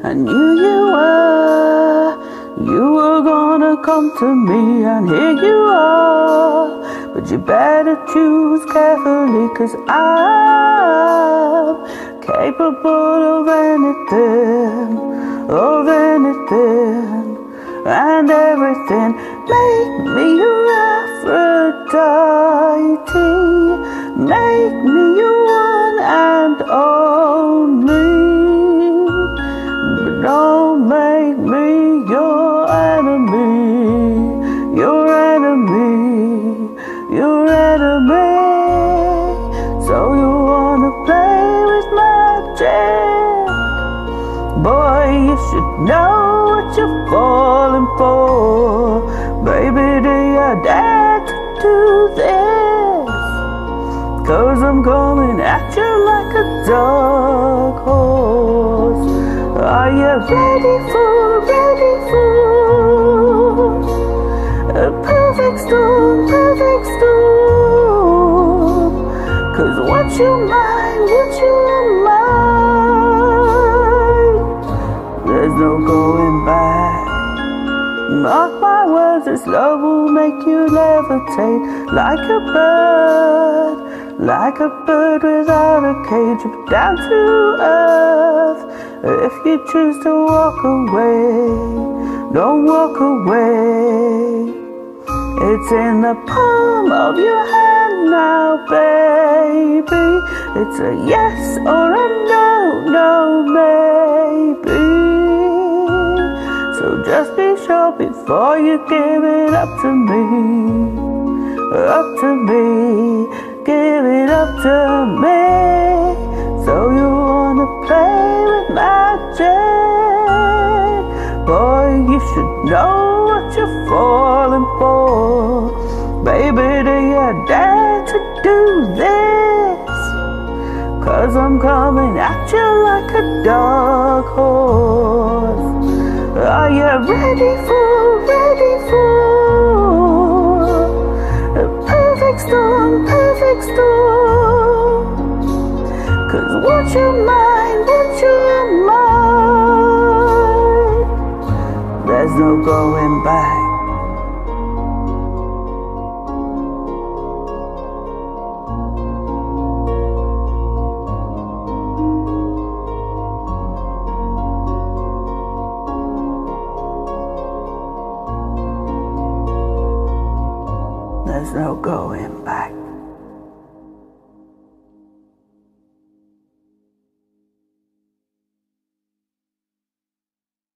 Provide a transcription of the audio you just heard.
I knew you were gonna come to me, and here you are. But you better choose carefully, 'cause I'm capable of anything, and everything. Make me your Aphrodite, make me your one and only, but don't make me your enemy, your enemy, your enemy. So you wanna play with magic? Boy, you should know what you're falling for. Baby, do you dare to do this? 'Cause I'm coming at you like a dark horse. Are you ready for a perfect storm, perfect storm? 'Cause once you're mine, there's no going back. Mark my words, this love will make you levitate like a bird, without a cage, down to earth. If you choose to walk away, don't walk away. It's in the palm of your hand now, baby. It's a yes or a no, no, maybe. So just be sure before you give it up to me, give it up to me. So you wanna play with magic? Boy, you should know what you're falling for. Baby, do you dare to do this? 'Cause I'm coming at you like a dark horse. Are you ready for a perfect storm, 'cause once you're mine, there's no going back. There's no going back.